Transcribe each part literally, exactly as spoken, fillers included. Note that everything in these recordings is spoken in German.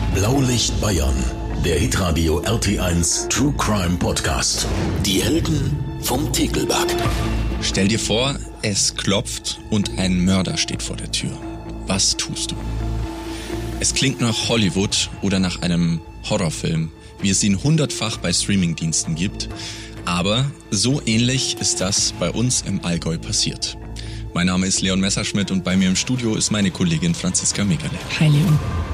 Blaulicht Bayern, der Hitradio R T eins True Crime Podcast. Die Helden vom Tegelberg. Stell dir vor, es klopft und ein Mörder steht vor der Tür. Was tust du? Es klingt nach Hollywood oder nach einem Horrorfilm, wie es ihn hundertfach bei Streamingdiensten gibt. Aber so ähnlich ist das bei uns im Allgäu passiert. Mein Name ist Leon Messerschmidt und bei mir im Studio ist meine Kollegin Franziska Megerle. Hi Leon.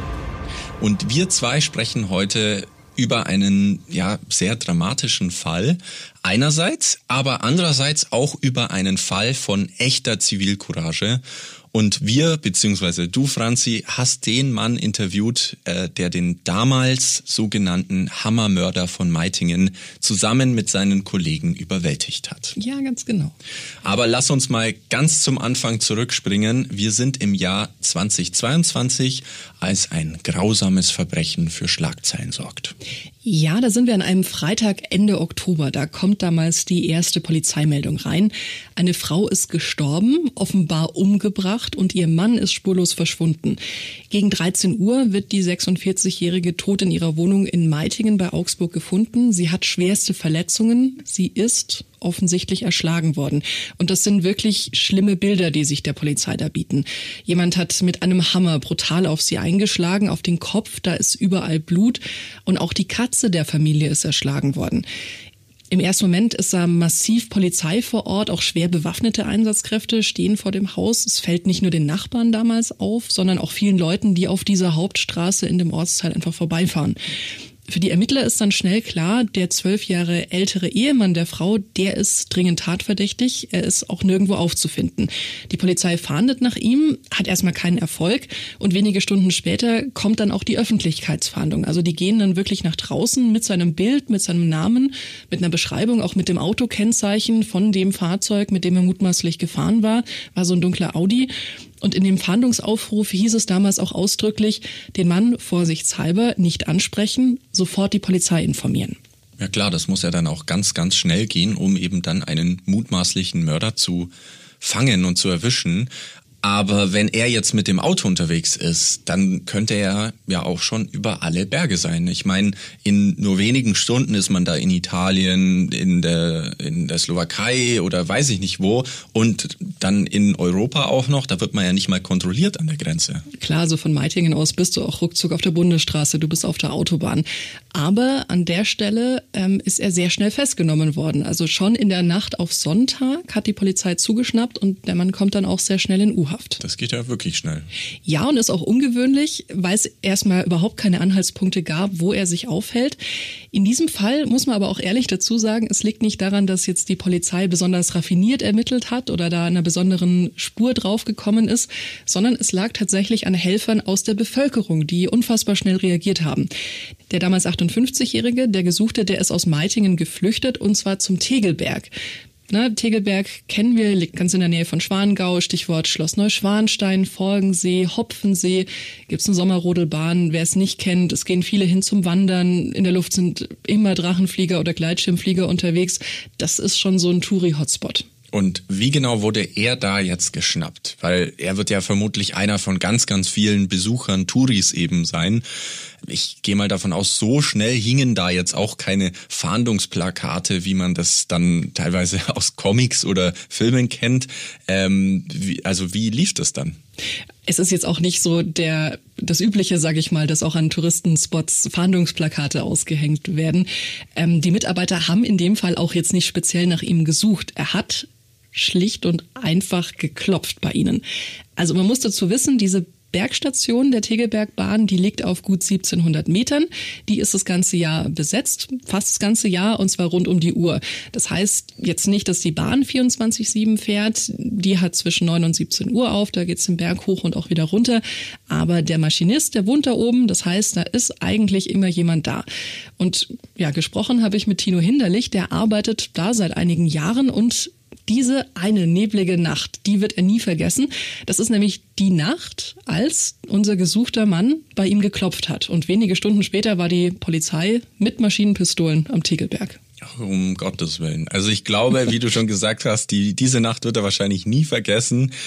Und wir zwei sprechen heute über einen ja sehr dramatischen Fall einerseits, aber andererseits auch über einen Fall von echter Zivilcourage. Und wir, beziehungsweise du, Franzi, hast den Mann interviewt, äh, der den damals sogenannten Hammermörder von Meitingen zusammen mit seinen Kollegen überwältigt hat. Ja, ganz genau. Aber lass uns mal ganz zum Anfang zurückspringen. Wir sind im Jahr zweitausendzweiundzwanzig, als ein grausames Verbrechen für Schlagzeilen sorgt. Ja, da sind wir an einem Freitag Ende Oktober. Da kommt damals die erste Polizeimeldung rein. Eine Frau ist gestorben, offenbar umgebracht, und ihr Mann ist spurlos verschwunden. Gegen dreizehn Uhr wird die sechsundvierzigjährige tot in ihrer Wohnung in Meitingen bei Augsburg gefunden. Sie hat schwerste Verletzungen. Sie ist offensichtlich erschlagen worden. Und das sind wirklich schlimme Bilder, die sich der Polizei da bieten. Jemand hat mit einem Hammer brutal auf sie eingeschlagen, auf den Kopf, da ist überall Blut. Und auch die Katze der Familie ist erschlagen worden. Im ersten Moment ist da massiv Polizei vor Ort, auch schwer bewaffnete Einsatzkräfte stehen vor dem Haus. Es fällt nicht nur den Nachbarn damals auf, sondern auch vielen Leuten, die auf dieser Hauptstraße in dem Ortsteil einfach vorbeifahren. Für die Ermittler ist dann schnell klar, der zwölf Jahre ältere Ehemann der Frau, der ist dringend tatverdächtig. Er ist auch nirgendwo aufzufinden. Die Polizei fahndet nach ihm, hat erstmal keinen Erfolg, und wenige Stunden später kommt dann auch die Öffentlichkeitsfahndung. Also die gehen dann wirklich nach draußen mit seinem Bild, mit seinem Namen, mit einer Beschreibung, auch mit dem Autokennzeichen von dem Fahrzeug, mit dem er mutmaßlich gefahren war. War so ein dunkler Audi. Und in dem Fahndungsaufruf hieß es damals auch ausdrücklich, den Mann vorsichtshalber nicht ansprechen, sofort die Polizei informieren. Ja klar, das muss ja dann auch ganz, ganz schnell gehen, um eben dann einen mutmaßlichen Mörder zu fangen und zu erwischen. Aber wenn er jetzt mit dem Auto unterwegs ist, dann könnte er ja auch schon über alle Berge sein. Ich meine, in nur wenigen Stunden ist man da in Italien, in der, in der Slowakei oder weiß ich nicht wo, und dann in Europa auch noch. Da wird man ja nicht mal kontrolliert an der Grenze. Klar, also von Meitingen aus bist du auch ruckzuck auf der Bundesstraße, du bist auf der Autobahn. Aber an der Stelle ähm, ist er sehr schnell festgenommen worden. Also schon in der Nacht auf Sonntag hat die Polizei zugeschnappt und der Mann kommt dann auch sehr schnell in U-Haft. Das geht ja wirklich schnell. Ja, und ist auch ungewöhnlich, weil es erstmal überhaupt keine Anhaltspunkte gab, wo er sich aufhält. In diesem Fall muss man aber auch ehrlich dazu sagen, es liegt nicht daran, dass jetzt die Polizei besonders raffiniert ermittelt hat oder da einer besonderen Spur draufgekommen ist, sondern es lag tatsächlich an Helfern aus der Bevölkerung, die unfassbar schnell reagiert haben. Der damals achtundfünfzigjährige, der Gesuchte, der ist aus Meitingen geflüchtet, und zwar zum Tegelberg. Na, Tegelberg kennen wir, liegt ganz in der Nähe von Schwangau, Stichwort Schloss Neuschwanstein, Forgensee, Hopfensee, gibt's eine Sommerrodelbahn, wer es nicht kennt, es gehen viele hin zum Wandern, in der Luft sind immer Drachenflieger oder Gleitschirmflieger unterwegs, das ist schon so ein Touri-Hotspot. Und wie genau wurde er da jetzt geschnappt? Weil er wird ja vermutlich einer von ganz, ganz vielen Besuchern, Touris eben sein. Ich gehe mal davon aus, so schnell hingen da jetzt auch keine Fahndungsplakate, wie man das dann teilweise aus Comics oder Filmen kennt. Ähm, wie, also wie lief das dann? Es ist jetzt auch nicht so der das Übliche, sage ich mal, dass auch an Touristenspots Fahndungsplakate ausgehängt werden. Ähm, die Mitarbeiter haben in dem Fall auch jetzt nicht speziell nach ihm gesucht. Er hat schlicht und einfach geklopft bei ihnen. Also man muss dazu wissen, diese Bergstation der Tegelbergbahn, die liegt auf gut siebzehnhundert Metern. Die ist das ganze Jahr besetzt, fast das ganze Jahr, und zwar rund um die Uhr. Das heißt jetzt nicht, dass die Bahn vierundzwanzig sieben fährt. Die hat zwischen neun und siebzehn Uhr auf, da geht's den Berg hoch und auch wieder runter. Aber der Maschinist, der wohnt da oben, das heißt, da ist eigentlich immer jemand da. Und ja, gesprochen habe ich mit Tino Hinderlich, der arbeitet da seit einigen Jahren, und diese eine neblige Nacht, die wird er nie vergessen. Das ist nämlich die Nacht, als unser gesuchter Mann bei ihm geklopft hat. Und wenige Stunden später war die Polizei mit Maschinenpistolen am Tegelberg. Um Gottes Willen. Also ich glaube, wie du schon gesagt hast, die, diese Nacht wird er wahrscheinlich nie vergessen.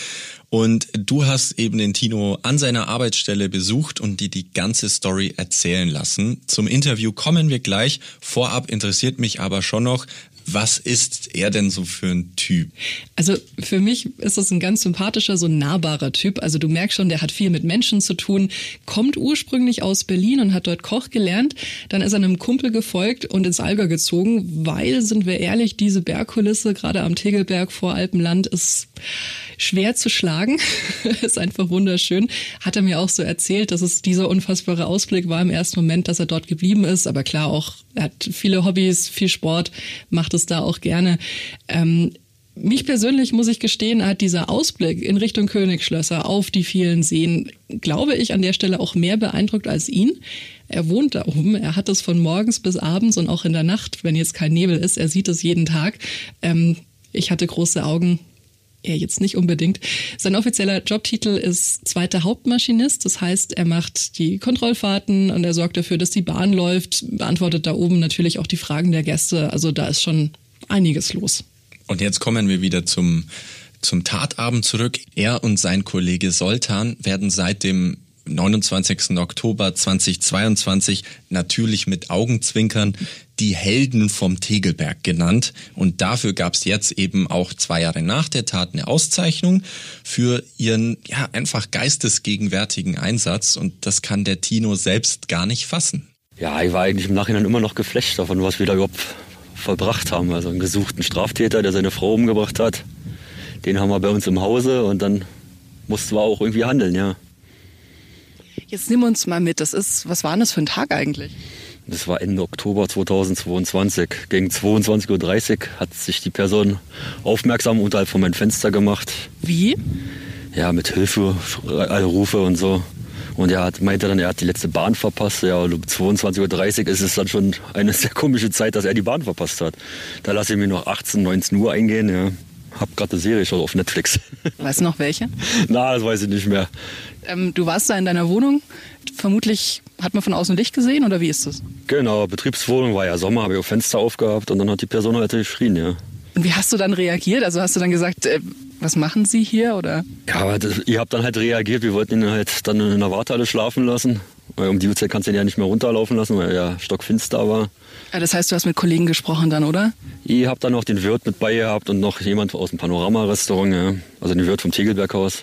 Und du hast eben den Tino an seiner Arbeitsstelle besucht und dir die ganze Story erzählen lassen. Zum Interview kommen wir gleich. Vorab interessiert mich aber schon noch, was ist er denn so für ein Typ? Also für mich ist das ein ganz sympathischer, so nahbarer Typ. Also du merkst schon, der hat viel mit Menschen zu tun, kommt ursprünglich aus Berlin und hat dort Koch gelernt. Dann ist er einem Kumpel gefolgt und ins Allgäu gezogen, weil, sind wir ehrlich, diese Bergkulisse, gerade am Tegelberg vor Alpenland, ist schwer zu schlagen. Ist einfach wunderschön. Hat er mir auch so erzählt, dass es dieser unfassbare Ausblick war im ersten Moment, dass er dort geblieben ist. Aber klar auch, er hat viele Hobbys, viel Sport, macht es da auch gerne. Ähm, mich persönlich, muss ich gestehen, hat dieser Ausblick in Richtung Königsschlösser auf die vielen Seen, glaube ich, an der Stelle auch mehr beeindruckt als ihn. Er wohnt da oben, er hat es von morgens bis abends und auch in der Nacht, wenn jetzt kein Nebel ist, er sieht es jeden Tag. Ähm, ich hatte große Augen. Er jetzt nicht unbedingt. Sein offizieller Jobtitel ist zweiter Hauptmaschinist. Das heißt, er macht die Kontrollfahrten und er sorgt dafür, dass die Bahn läuft, beantwortet da oben natürlich auch die Fragen der Gäste. Also da ist schon einiges los. Und jetzt kommen wir wieder zum, zum Tatabend zurück. Er und sein Kollege Soltan werden seit dem neunundzwanzigsten Oktober zweitausendzweiundzwanzig natürlich mit Augenzwinkern die Helden vom Tegelberg genannt. Und dafür gab es jetzt eben auch zwei Jahre nach der Tat eine Auszeichnung für ihren ja einfach geistesgegenwärtigen Einsatz. Und das kann der Tino selbst gar nicht fassen. Ja, ich war eigentlich im Nachhinein immer noch geflasht davon, was wir da überhaupt vollbracht haben. Also einen gesuchten Straftäter, der seine Frau umgebracht hat. Den haben wir bei uns im Hause und dann mussten wir auch irgendwie handeln, ja. Jetzt nimm uns mal mit, das ist, was war denn das für ein Tag eigentlich? Das war Ende Oktober zweitausendzweiundzwanzig. Gegen zweiundzwanzig Uhr dreißig hat sich die Person aufmerksam unterhalb von meinem Fenster gemacht. Wie? Ja, mit Hilferufe und so. Und er hat, meinte dann, er hat die letzte Bahn verpasst. Ja, und um zweiundzwanzig Uhr dreißig ist es dann schon eine sehr komische Zeit, dass er die Bahn verpasst hat. Da lasse ich mir noch achtzehn, neunzehn Uhr eingehen, ja. Hab gerade eine Serie schon auf Netflix. Weißt du noch welche? Na, das weiß ich nicht mehr. Ähm, du warst da in deiner Wohnung. Vermutlich hat man von außen Licht gesehen, oder wie ist das? Genau, Betriebswohnung, war ja Sommer, habe ich auch Fenster aufgehabt und dann hat die Person halt geschrien, ja. Und wie hast du dann reagiert? Also hast du dann gesagt, äh, was machen Sie hier, oder? Ja, aber das, ihr habt dann halt reagiert. Wir wollten ihn halt dann in der Wartehalle schlafen lassen. Weil um die Uhrzeit kannst du ihn ja nicht mehr runterlaufen lassen, weil er ja stockfinster war. Ja, das heißt, du hast mit Kollegen gesprochen dann, oder? Ich hab dann auch den Wirt mit bei gehabt und noch jemand aus dem Panorama-Restaurant, ja. Also den Wirt vom Tegelberghaus.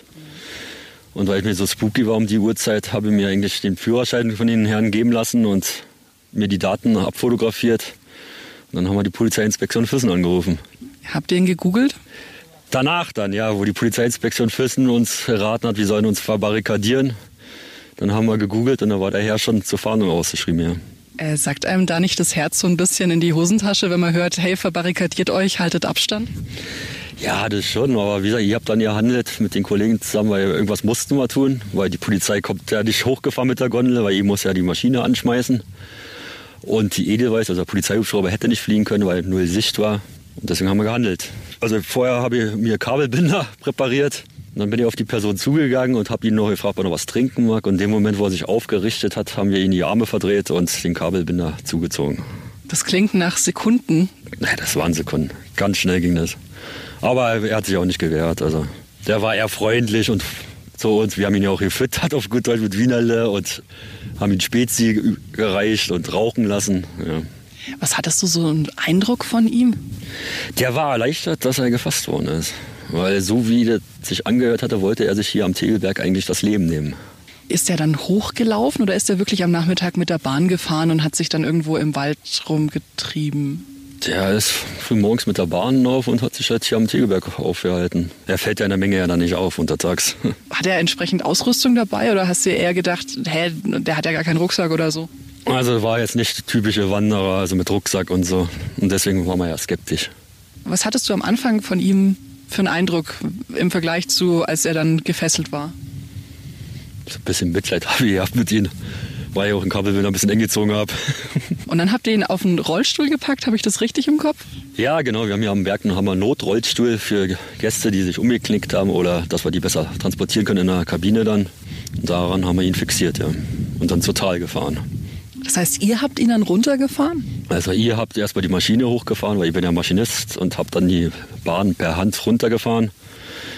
Und weil ich mir so spooky war um die Uhrzeit, habe ich mir eigentlich den Führerschein von den Herren geben lassen und mir die Daten abfotografiert. Und dann haben wir die Polizeiinspektion Füssen angerufen. Habt ihr ihn gegoogelt? Danach dann, ja, wo die Polizeiinspektion Füssen uns geraten hat, wir sollen uns verbarrikadieren. Dann haben wir gegoogelt und da war der Herr schon zur Fahndung ausgeschrieben, ja. Äh, sagt einem da nicht das Herz so ein bisschen in die Hosentasche, wenn man hört, hey, verbarrikadiert euch, haltet Abstand? Ja, das schon, aber wie gesagt, ich habe dann gehandelt mit den Kollegen zusammen, weil irgendwas mussten wir tun, weil die Polizei kommt ja nicht hochgefahren mit der Gondel, weil ich muss ja die Maschine anschmeißen. Und die Edelweiss, also der Polizeihubschrauber, hätte nicht fliegen können, weil null Sicht war. Und deswegen haben wir gehandelt. Also vorher habe ich mir Kabelbinder präpariert. Und dann bin ich auf die Person zugegangen und habe ihn noch gefragt, ob er noch was trinken mag. Und in dem Moment, wo er sich aufgerichtet hat, haben wir ihn die Arme verdreht und den Kabelbinder zugezogen. Das klingt nach Sekunden. Nein, das waren Sekunden. Ganz schnell ging das. Aber er hat sich auch nicht gewehrt. Also der war eher freundlich und zu uns. Wir haben ihn ja auch gefüttert auf gut Deutsch mit Wienerle und haben ihn Spezi gereicht und rauchen lassen. Ja. Was hattest du so einen Eindruck von ihm? Der war erleichtert, dass er gefasst worden ist. Weil so wie das sich angehört hatte, wollte er sich hier am Tegelberg eigentlich das Leben nehmen. Ist er dann hochgelaufen oder ist er wirklich am Nachmittag mit der Bahn gefahren und hat sich dann irgendwo im Wald rumgetrieben? Der ist früh morgens mit der Bahn auf und hat sich halt hier am Tegelberg aufgehalten. Er fällt ja in der Menge ja dann nicht auf untertags. Hat er entsprechend Ausrüstung dabei oder hast du eher gedacht, hä, der hat ja gar keinen Rucksack oder so? Also war jetzt nicht der typische Wanderer, also mit Rucksack und so. Und deswegen waren wir ja skeptisch. Was hattest du am Anfang von ihm für einen Eindruck im Vergleich zu, als er dann gefesselt war? So ein bisschen Mitleid habe ich gehabt mit ihm, weil ich auch ein Kabelbinder ein bisschen eng gezogen habe. Und dann habt ihr ihn auf einen Rollstuhl gepackt, habe ich das richtig im Kopf? Ja, genau. Wir haben hier am Berg noch einen Notrollstuhl für Gäste, die sich umgeknickt haben oder dass wir die besser transportieren können in der Kabine dann. Und daran haben wir ihn fixiert, ja. Und dann zur Tal gefahren. Das heißt, ihr habt ihn dann runtergefahren? Also ihr habt erstmal die Maschine hochgefahren, weil ich bin ja Maschinist und habe dann die Bahn per Hand runtergefahren.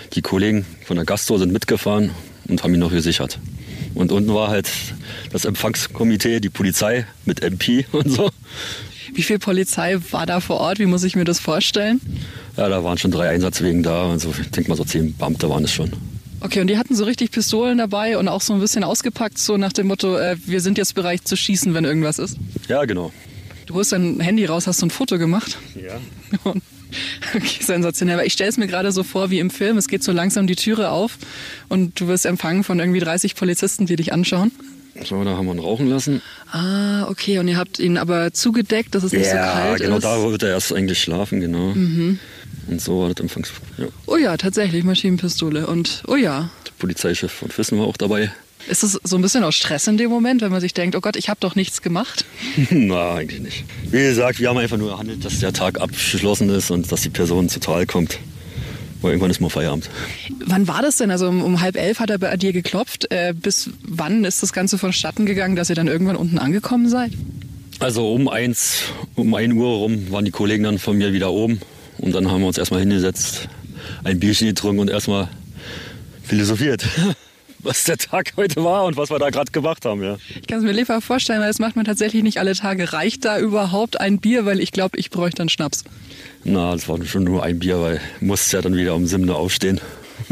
Die Kollegen von der Gastro sind mitgefahren und haben ihn noch gesichert. Und unten war halt das Empfangskomitee, die Polizei mit M P und so. Wie viel Polizei war da vor Ort? Wie muss ich mir das vorstellen? Ja, da waren schon drei Einsatzwegen da. Also ich denke mal, so zehn Beamte waren es schon. Okay, und die hatten so richtig Pistolen dabei und auch so ein bisschen ausgepackt, so nach dem Motto, äh, wir sind jetzt bereit zu schießen, wenn irgendwas ist? Ja, genau. Du holst dein Handy raus, hast so ein Foto gemacht? Ja. Und, okay, sensationell. Aber ich stelle es mir gerade so vor wie im Film. Es geht so langsam die Türe auf und du wirst empfangen von irgendwie dreißig Polizisten, die dich anschauen. So, da haben wir ihn rauchen lassen. Ah, okay. Und ihr habt ihn aber zugedeckt, dass es nicht ja, so kalt genau, ist? Ja, genau, da wird er erst eigentlich schlafen, genau. Mhm. Und so war das Empfangs... Ja. Oh ja, tatsächlich, Maschinenpistole. Und oh ja. Der Polizeichef von Füssen war auch dabei. Ist es so ein bisschen auch Stress in dem Moment, wenn man sich denkt, oh Gott, ich habe doch nichts gemacht? Na, eigentlich nicht. Wie gesagt, wir haben einfach nur gehandelt, dass der Tag abgeschlossen ist und dass die Person zu Tal kommt. Weil irgendwann ist mal Feierabend. Wann war das denn? Also um, um halb elf hat er bei dir geklopft. Äh, bis wann ist das Ganze vonstatten gegangen, dass ihr dann irgendwann unten angekommen seid? Also um eins, um ein Uhr rum waren die Kollegen dann von mir wieder oben. Und dann haben wir uns erstmal hingesetzt, ein Bierchen getrunken und erstmal philosophiert, was der Tag heute war und was wir da gerade gemacht haben. Ja. Ich kann es mir lieber vorstellen, weil das macht man tatsächlich nicht alle Tage. Reicht da überhaupt ein Bier? Weil ich glaube, ich bräuchte einen Schnaps. Na, das war schon nur ein Bier, weil ich musste ja dann wieder um sieben Uhr aufstehen.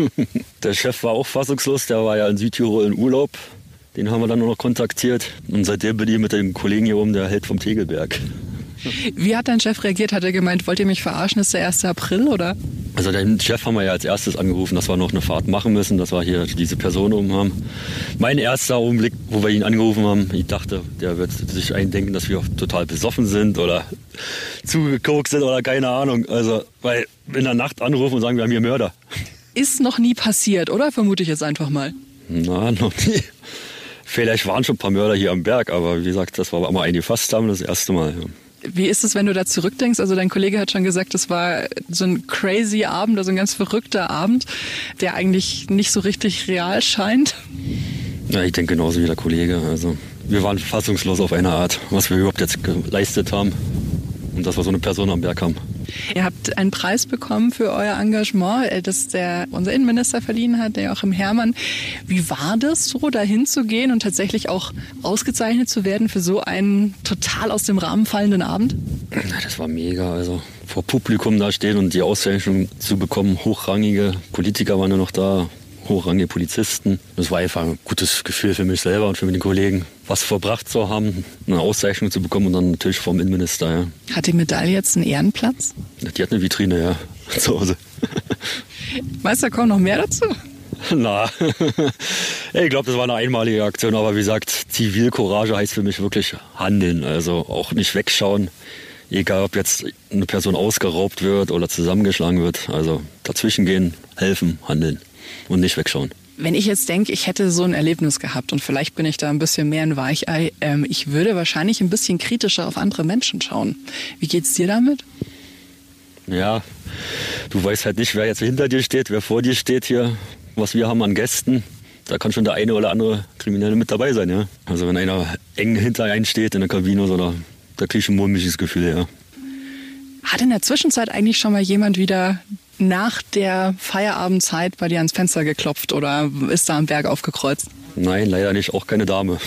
Der Chef war auch fassungslos, der war ja in Südtirol in Urlaub. Den haben wir dann nur noch kontaktiert. Und seitdem bin ich mit dem Kollegen hier oben, der Held vom Tegelberg. Wie hat dein Chef reagiert? Hat er gemeint, wollt ihr mich verarschen, ist der erste April, oder? Also den Chef haben wir ja als erstes angerufen, dass wir noch eine Fahrt machen müssen, dass wir hier diese Person oben haben. Mein erster Augenblick, wo wir ihn angerufen haben, ich dachte, der wird sich eindenken, dass wir total besoffen sind oder zugekokst sind oder keine Ahnung. Also, weil in der Nacht anrufen und sagen, wir haben hier Mörder. Ist noch nie passiert, oder? Vermute ich jetzt einfach mal. Na, noch nie. Vielleicht waren schon ein paar Mörder hier am Berg, aber wie gesagt, das war mal eingefasst haben, das erste Mal. Ja. Wie ist es, wenn du da zurückdenkst? Also dein Kollege hat schon gesagt, das war so ein crazy Abend, also ein ganz verrückter Abend, der eigentlich nicht so richtig real scheint. Ja, ich denke genauso wie der Kollege. Also wir waren fassungslos auf eine Art, was wir überhaupt jetzt geleistet haben und dass wir so eine Person am Berg haben. Ihr habt einen Preis bekommen für euer Engagement, das der unser Innenminister verliehen hat, der Joachim Herrmann. Wie war das so, da hinzugehen und tatsächlich auch ausgezeichnet zu werden für so einen total aus dem Rahmen fallenden Abend? Das war mega. Also vor Publikum da stehen und die Auszeichnung zu bekommen. Hochrangige Politiker waren ja noch da, hochrangige Polizisten. Das war einfach ein gutes Gefühl für mich selber und für den Kollegen, was verbracht zu haben, eine Auszeichnung zu bekommen und dann natürlich vom Innenminister. Ja. Hat die Medaille jetzt einen Ehrenplatz? Die hat eine Vitrine, ja, zu Hause. Meinst du, da kommt noch mehr dazu? Na, ich glaube, das war eine einmalige Aktion, aber wie gesagt, Zivilcourage heißt für mich wirklich handeln, also auch nicht wegschauen. Egal, ob jetzt eine Person ausgeraubt wird oder zusammengeschlagen wird, also dazwischen gehen, helfen, handeln und nicht wegschauen. Wenn ich jetzt denke, ich hätte so ein Erlebnis gehabt und vielleicht bin ich da ein bisschen mehr ein Weichei, ähm, ich würde wahrscheinlich ein bisschen kritischer auf andere Menschen schauen. Wie geht's dir damit? Ja, du weißt halt nicht, wer jetzt hinter dir steht, wer vor dir steht hier, was wir haben an Gästen. Da kann schon der eine oder andere Kriminelle mit dabei sein, ja. Also wenn einer eng hinter einem steht in der Kabine, so, da, da krieg ich ein mulmiges Gefühl, ja. Hat in der Zwischenzeit eigentlich schon mal jemand wieder nach der Feierabendzeit bei dir ans Fenster geklopft oder ist da am Berg aufgekreuzt? Nein, leider nicht, auch keine Dame.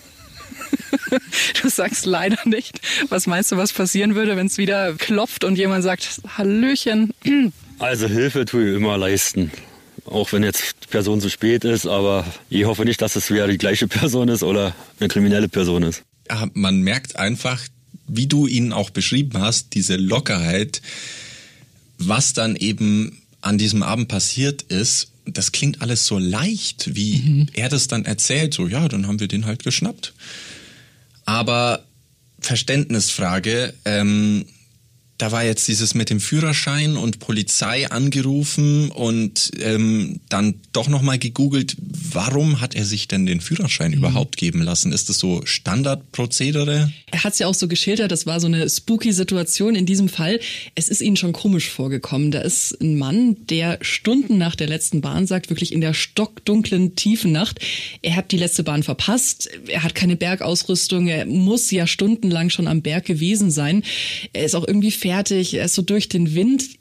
Du sagst leider nicht. Was meinst du, was passieren würde, wenn es wieder klopft und jemand sagt, Hallöchen? Also Hilfe tue ich immer leisten. Auch wenn jetzt die Person zu spät ist, aber ich hoffe nicht, dass es wieder die gleiche Person ist oder eine kriminelle Person ist. Ja, man merkt einfach, wie du ihn auch beschrieben hast, diese Lockerheit, was dann eben an diesem Abend passiert ist. Das klingt alles so leicht, wie mhm. er das dann erzählt. So, ja, dann haben wir den halt geschnappt. Aber Verständnisfrage, ähm, da war jetzt dieses mit dem Führerschein und Polizei angerufen und ähm, dann doch nochmal gegoogelt, warum hat er sich denn den Führerschein mhm. überhaupt geben lassen? Ist das so Standardprozedere? Er hat es ja auch so geschildert, das war so eine spooky Situation in diesem Fall. Es ist ihnen schon komisch vorgekommen. Da ist ein Mann, der Stunden nach der letzten Bahn sagt, wirklich in der stockdunklen, tiefen Nacht, er hat die letzte Bahn verpasst, er hat keine Bergausrüstung, er muss ja stundenlang schon am Berg gewesen sein. Er ist auch irgendwie fertig, er ist so durch den Wind.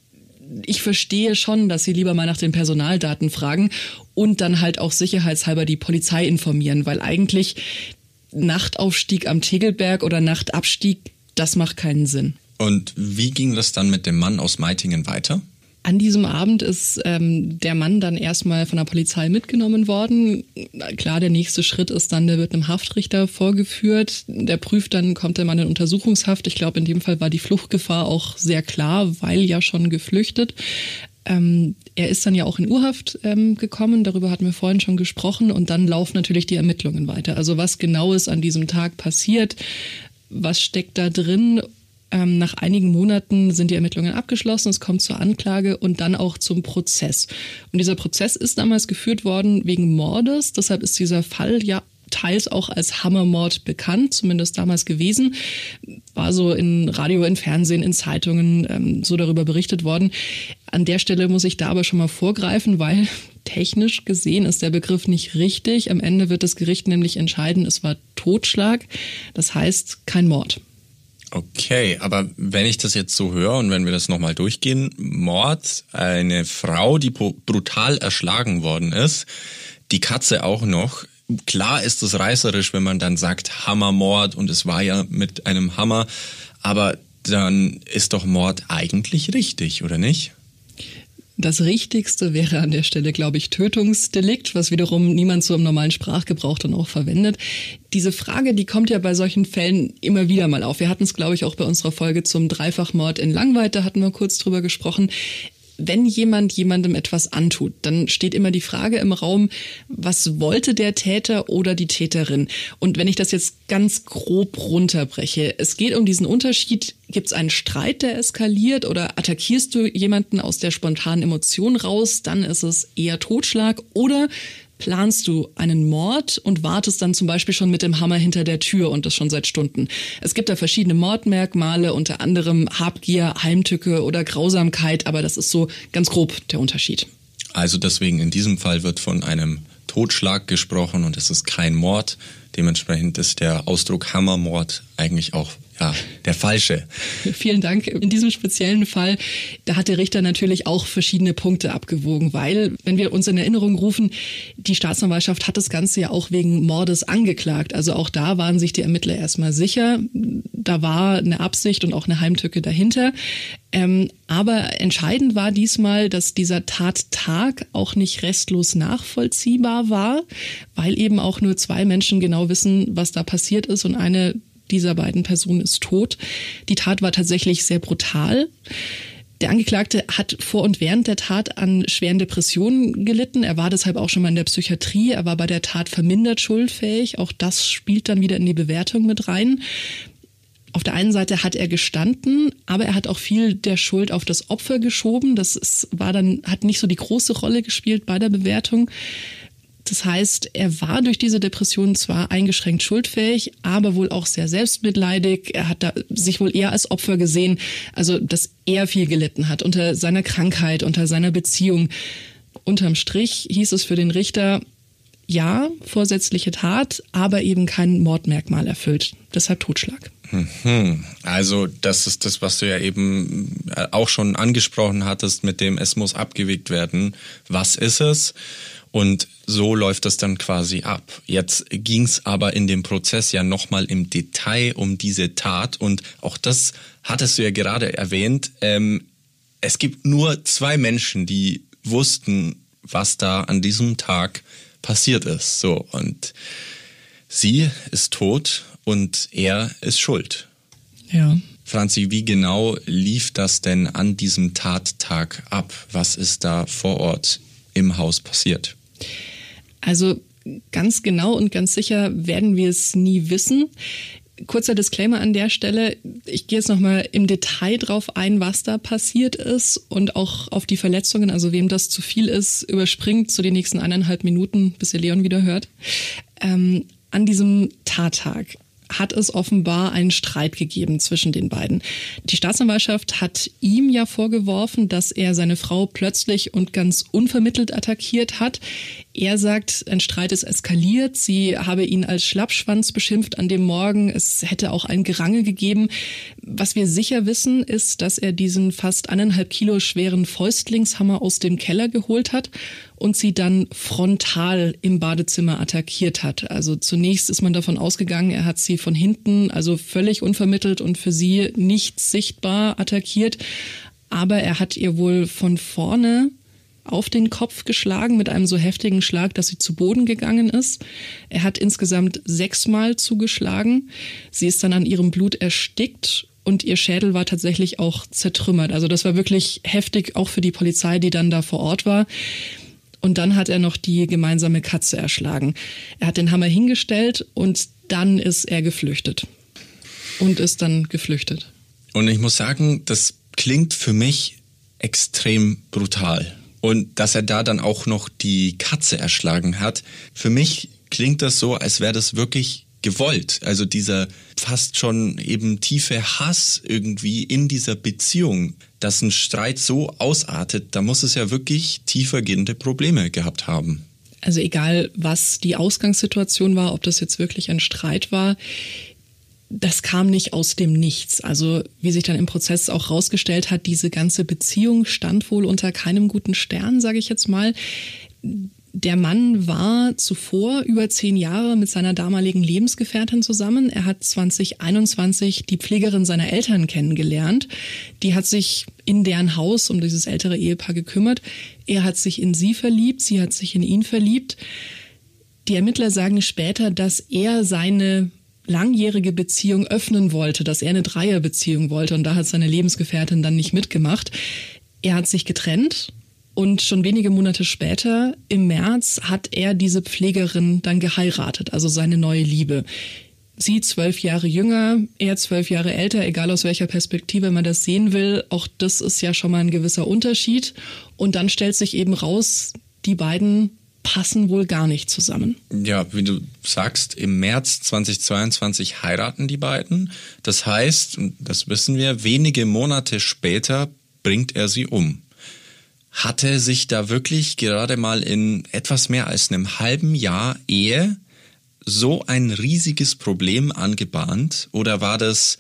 ich verstehe schon, dass sie lieber mal nach den Personaldaten fragen und dann halt auch sicherheitshalber die Polizei informieren, weil eigentlich Nachtaufstieg am Tegelberg oder Nachtabstieg, das macht keinen Sinn. Und wie ging das dann mit dem Mann aus Meitingen weiter? An diesem Abend ist ähm, der Mann dann erstmal von der Polizei mitgenommen worden. Klar, der nächste Schritt ist dann, der wird einem Haftrichter vorgeführt. Der prüft dann, kommt der Mann in Untersuchungshaft. Ich glaube, in dem Fall war die Fluchtgefahr auch sehr klar, weil ja schon geflüchtet. Ähm, er ist dann ja auch in U-Haft ähm, gekommen, darüber hatten wir vorhin schon gesprochen. Und dann laufen natürlich die Ermittlungen weiter. Also was genau ist an diesem Tag passiert, was steckt da drin? Nach einigen Monaten sind die Ermittlungen abgeschlossen, es kommt zur Anklage und dann auch zum Prozess. Und dieser Prozess ist damals geführt worden wegen Mordes, deshalb ist dieser Fall ja teils auch als Hammermord bekannt, zumindest damals gewesen. War so in Radio, in Fernsehen, in Zeitungen ähm, so darüber berichtet worden. An der Stelle muss ich da aber schon mal vorgreifen, weil technisch gesehen ist der Begriff nicht richtig. Am Ende wird das Gericht nämlich entscheiden, es war Totschlag, das heißt kein Mord. Okay, aber wenn ich das jetzt so höre und wenn wir das nochmal durchgehen, Mord, eine Frau, die brutal erschlagen worden ist, die Katze auch noch. Klar ist es reißerisch, wenn man dann sagt Hammermord und es war ja mit einem Hammer, aber dann ist doch Mord eigentlich richtig, oder nicht? Das Richtigste wäre an der Stelle, glaube ich, Tötungsdelikt, was wiederum niemand so im normalen Sprachgebrauch dann auch verwendet. Diese Frage, die kommt ja bei solchen Fällen immer wieder mal auf. Wir hatten es, glaube ich, auch bei unserer Folge zum Dreifachmord in Langweid, da hatten wir kurz drüber gesprochen. Wenn jemand jemandem etwas antut, dann steht immer die Frage im Raum, was wollte der Täter oder die Täterin? Und wenn ich das jetzt ganz grob runterbreche, es geht um diesen Unterschied, gibt es einen Streit, der eskaliert oder attackierst du jemanden aus der spontanen Emotion raus, dann ist es eher Totschlag oder planst du einen Mord und wartest dann zum Beispiel schon mit dem Hammer hinter der Tür und das schon seit Stunden. Es gibt da verschiedene Mordmerkmale, unter anderem Habgier, Heimtücke oder Grausamkeit, aber das ist so ganz grob der Unterschied. Also deswegen in diesem Fall wird von einem Totschlag gesprochen und es ist kein Mord. Dementsprechend ist der Ausdruck Hammermord eigentlich auch ja, der falsche. Vielen Dank. In diesem speziellen Fall, da hat der Richter natürlich auch verschiedene Punkte abgewogen, weil, wenn wir uns in Erinnerung rufen, die Staatsanwaltschaft hat das Ganze ja auch wegen Mordes angeklagt. Also auch da waren sich die Ermittler erstmal sicher. Da war eine Absicht und auch eine Heimtücke dahinter. Ähm, aber entscheidend war diesmal, dass dieser Tattag auch nicht restlos nachvollziehbar war, weil eben auch nur zwei Menschen genau wissen, was da passiert ist und eine dieser beiden Personen ist tot. Die Tat war tatsächlich sehr brutal. Der Angeklagte hat vor und während der Tat an schweren Depressionen gelitten. Er war deshalb auch schon mal in der Psychiatrie. Er war bei der Tat vermindert schuldfähig. Auch das spielt dann wieder in die Bewertung mit rein. Auf der einen Seite hat er gestanden, aber er hat auch viel der Schuld auf das Opfer geschoben. Das ist, war dann, hat nicht so die große Rolle gespielt bei der Bewertung. Das heißt, er war durch diese Depression zwar eingeschränkt schuldfähig, aber wohl auch sehr selbstmitleidig. Er hat da sich wohl eher als Opfer gesehen, also dass er viel gelitten hat unter seiner Krankheit, unter seiner Beziehung. Unterm Strich hieß es für den Richter, ja, vorsätzliche Tat, aber eben kein Mordmerkmal erfüllt. Deshalb Totschlag. Also das ist das, was du ja eben auch schon angesprochen hattest, mit dem es muss abgewegt werden. Was ist es? Und so läuft das dann quasi ab. Jetzt ging es aber in dem Prozess ja nochmal im Detail um diese Tat. Und auch das hattest du ja gerade erwähnt. Ähm, es gibt nur zwei Menschen, die wussten, was da an diesem Tag passiert ist. So, und sie ist tot und er ist schuld. Ja. Franzi, wie genau lief das denn an diesem Tattag ab? Was ist da vor Ort im Haus passiert? Also ganz genau und ganz sicher werden wir es nie wissen. Kurzer Disclaimer an der Stelle. Ich gehe jetzt nochmal im Detail drauf ein, was da passiert ist und auch auf die Verletzungen. Also wem das zu viel ist, überspringt zu den nächsten eineinhalb Minuten, bis ihr Leon wieder hört. Ähm, an diesem Tattag hat es offenbar einen Streit gegeben zwischen den beiden. Die Staatsanwaltschaft hat ihm ja vorgeworfen, dass er seine Frau plötzlich und ganz unvermittelt attackiert hat. Er sagt, ein Streit ist eskaliert. Sie habe ihn als Schlappschwanz beschimpft an dem Morgen. Es hätte auch ein Gerangel gegeben. Was wir sicher wissen, ist, dass er diesen fast eineinhalb Kilo schweren Fäustlingshammer aus dem Keller geholt hat und sie dann frontal im Badezimmer attackiert hat. Also zunächst ist man davon ausgegangen, er hat sie von hinten, also völlig unvermittelt und für sie nicht sichtbar attackiert. Aber er hat ihr wohl von vorne auf den Kopf geschlagen mit einem so heftigen Schlag, dass sie zu Boden gegangen ist. Er hat insgesamt sechsmal zugeschlagen. Sie ist dann an ihrem Blut erstickt und ihr Schädel war tatsächlich auch zertrümmert. Also das war wirklich heftig, auch für die Polizei, die dann da vor Ort war. Und dann hat er noch die gemeinsame Katze erschlagen. Er hat den Hammer hingestellt und dann ist er geflüchtet. Und ist dann geflüchtet. Und ich muss sagen, das klingt für mich extrem brutal. Und dass er da dann auch noch die Katze erschlagen hat, für mich klingt das so, als wäre das wirklich gewollt. Also dieser fast schon eben tiefe Hass irgendwie in dieser Beziehung, dass ein Streit so ausartet, da muss es ja wirklich tiefergehende Probleme gehabt haben. Also egal, was die Ausgangssituation war, ob das jetzt wirklich ein Streit war, das kam nicht aus dem Nichts. Also wie sich dann im Prozess auch rausgestellt hat, diese ganze Beziehung stand wohl unter keinem guten Stern, sage ich jetzt mal. Der Mann war zuvor über zehn Jahre mit seiner damaligen Lebensgefährtin zusammen. Er hat zwanzig einundzwanzig die Pflegerin seiner Eltern kennengelernt. Die hat sich in deren Haus um dieses ältere Ehepaar gekümmert. Er hat sich in sie verliebt, sie hat sich in ihn verliebt. Die Ermittler sagen später, dass er seine langjährige Beziehung öffnen wollte, dass er eine Dreierbeziehung wollte und da hat seine Lebensgefährtin dann nicht mitgemacht. Er hat sich getrennt und schon wenige Monate später, im März, hat er diese Pflegerin dann geheiratet, also seine neue Liebe. Sie zwölf Jahre jünger, er zwölf Jahre älter, egal aus welcher Perspektive man das sehen will, auch das ist ja schon mal ein gewisser Unterschied. Und dann stellt sich eben raus, die beiden passen wohl gar nicht zusammen. Ja, wie du sagst, im März zweitausendzweiundzwanzig heiraten die beiden. Das heißt, das wissen wir, wenige Monate später bringt er sie um. Hatte sich da wirklich gerade mal in etwas mehr als einem halben Jahr Ehe so ein riesiges Problem angebahnt? Oder war das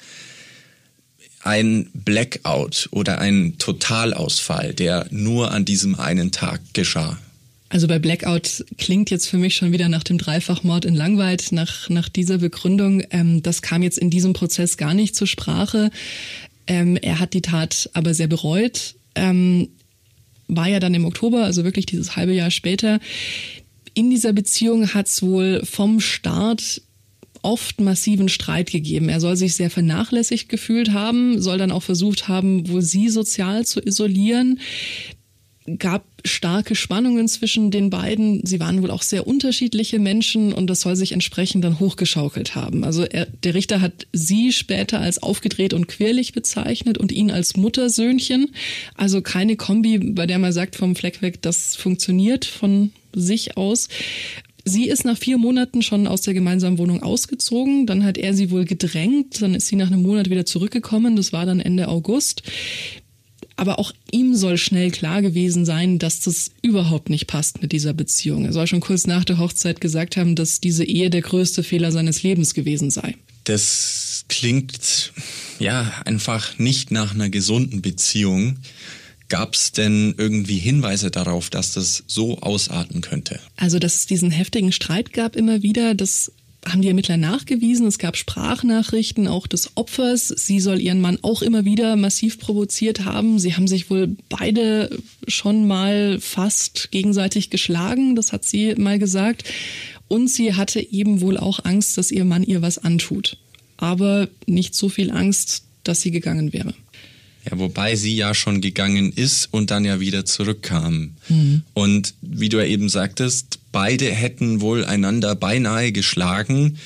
ein Blackout oder ein Totalausfall, der nur an diesem einen Tag geschah? Also bei Blackout klingt jetzt für mich schon wieder nach dem Dreifachmord in Langweid, nach, nach dieser Begründung. Ähm, das kam jetzt in diesem Prozess gar nicht zur Sprache. Ähm, er hat die Tat aber sehr bereut. Ähm, war ja dann im Oktober, also wirklich dieses halbe Jahr später. In dieser Beziehung hat es wohl vom Start oft massiven Streit gegeben. Er soll sich sehr vernachlässigt gefühlt haben, soll dann auch versucht haben, wohl sie sozial zu isolieren. Gab starke Spannungen zwischen den beiden. Sie waren wohl auch sehr unterschiedliche Menschen und das soll sich entsprechend dann hochgeschaukelt haben. Also er, der Richter hat sie später als aufgedreht und quirlig bezeichnet und ihn als Muttersöhnchen. Also keine Kombi, bei der man sagt vom Fleck weg, das funktioniert von sich aus. Sie ist nach vier Monaten schon aus der gemeinsamen Wohnung ausgezogen. Dann hat er sie wohl gedrängt. Dann ist sie nach einem Monat wieder zurückgekommen. Das war dann Ende August. Aber auch ihm soll schnell klar gewesen sein, dass das überhaupt nicht passt mit dieser Beziehung. Er soll schon kurz nach der Hochzeit gesagt haben, dass diese Ehe der größte Fehler seines Lebens gewesen sei. Das klingt ja einfach nicht nach einer gesunden Beziehung. Gab es denn irgendwie Hinweise darauf, dass das so ausarten könnte? Also, dass es diesen heftigen Streit gab immer wieder, das haben die Ermittler nachgewiesen. Es gab Sprachnachrichten auch des Opfers. Sie soll ihren Mann auch immer wieder massiv provoziert haben. Sie haben sich wohl beide schon mal fast gegenseitig geschlagen. Das hat sie mal gesagt. Und sie hatte eben wohl auch Angst, dass ihr Mann ihr was antut. Aber nicht so viel Angst, dass sie gegangen wäre. Ja, wobei sie ja schon gegangen ist und dann ja wieder zurückkam. Mhm. Und wie du ja eben sagtest, beide hätten wohl einander beinahe geschlagen.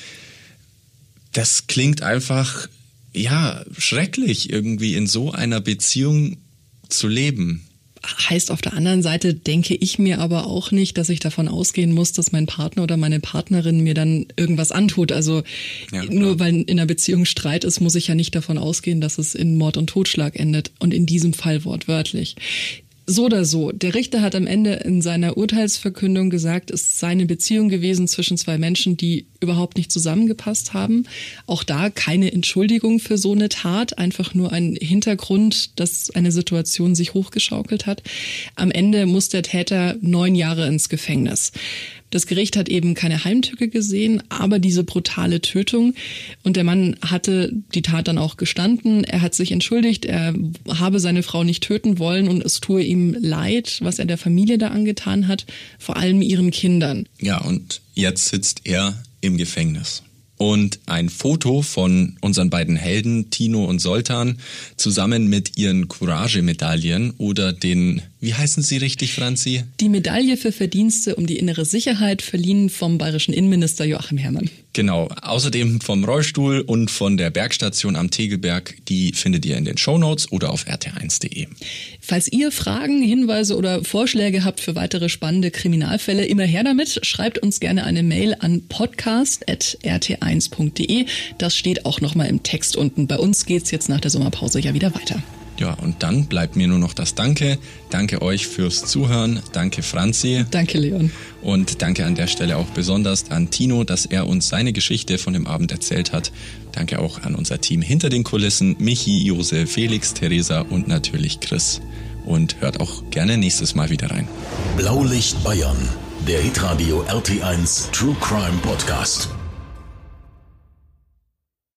Das klingt einfach, ja, schrecklich, irgendwie in so einer Beziehung zu leben. Heißt auf der anderen Seite, denke ich mir aber auch nicht, dass ich davon ausgehen muss, dass mein Partner oder meine Partnerin mir dann irgendwas antut. Also ja, nur weil in einer Beziehung Streit ist, muss ich ja nicht davon ausgehen, dass es in Mord und Totschlag endet. Und in diesem Fall wortwörtlich. So oder so, der Richter hat am Ende in seiner Urteilsverkündung gesagt, es sei eine Beziehung gewesen zwischen zwei Menschen, die überhaupt nicht zusammengepasst haben. Auch da keine Entschuldigung für so eine Tat, einfach nur ein Hintergrund, dass eine Situation sich hochgeschaukelt hat. Am Ende muss der Täter neun Jahre ins Gefängnis. Das Gericht hat eben keine Heimtücke gesehen, aber diese brutale Tötung. Und der Mann hatte die Tat dann auch gestanden. Er hat sich entschuldigt, er habe seine Frau nicht töten wollen und es tue ihm leid, was er der Familie da angetan hat, vor allem ihren Kindern. Ja, und jetzt sitzt er im Gefängnis. Und ein Foto von unseren beiden Helden, Tino und Zoltan, zusammen mit ihren Courage-Medaillen oder den, wie heißen sie richtig, Franzi? Die Medaille für Verdienste um die innere Sicherheit, verliehen vom bayerischen Innenminister Joachim Herrmann. Genau, außerdem vom Rollstuhl und von der Bergstation am Tegelberg, die findet ihr in den Shownotes oder auf r t eins punkt de. Falls ihr Fragen, Hinweise oder Vorschläge habt für weitere spannende Kriminalfälle, immer her damit. Schreibt uns gerne eine Mail an podcast at r t eins punkt de. Das steht auch nochmal im Text unten. Bei uns geht's jetzt nach der Sommerpause ja wieder weiter. Ja, und dann bleibt mir nur noch das Danke. Danke euch fürs Zuhören. Danke Franzi. Danke Leon. Und danke an der Stelle auch besonders an Tino, dass er uns seine Geschichte von dem Abend erzählt hat. Danke auch an unser Team hinter den Kulissen, Michi, Josef, Felix, Theresa und natürlich Chris. Und hört auch gerne nächstes Mal wieder rein. Blaulicht Bayern, der Hitradio R T eins True Crime Podcast.